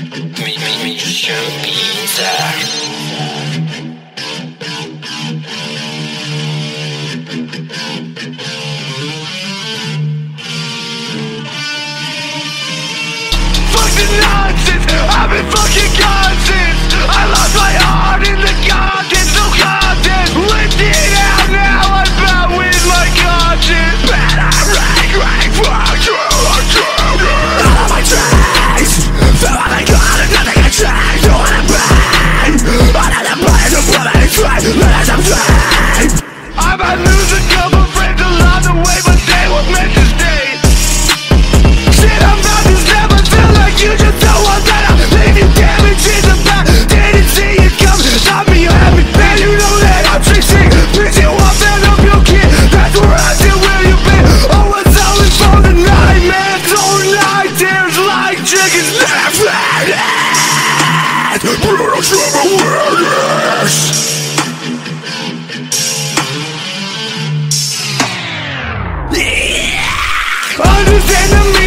I've been fucking gone since I lost my heart in the contents, no content. Lifted out now, I'm bound with my conscience. Better right, fuck you, all of my dreams feel like I got it, nothing can change. Don't wanna bang another place to put me straight. Let us have dreams. I might lose a couple friends along the way, but they were meant to stay. Shit, I'm not just never feel like you just don't want that. Leave you damaged in the back. Didn't see it coming. Stop me, you have me bad. You know that I'm tricksing. Pick you up and up your kid. That's where I said, where you been? Oh, it's always for the night, man. So night, there's like chickens left. Brutal trouble awareness. Understand the meaning.